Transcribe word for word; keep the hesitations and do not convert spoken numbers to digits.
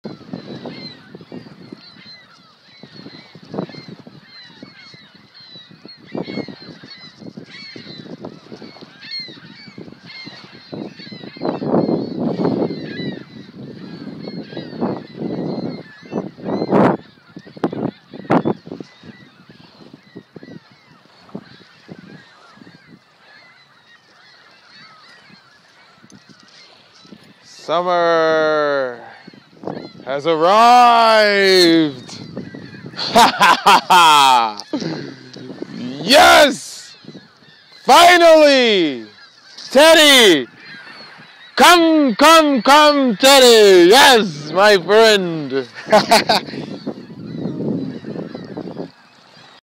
Summer has arrived! Yes! Finally! Teddy! Come, come, come, Teddy! Yes, my friend!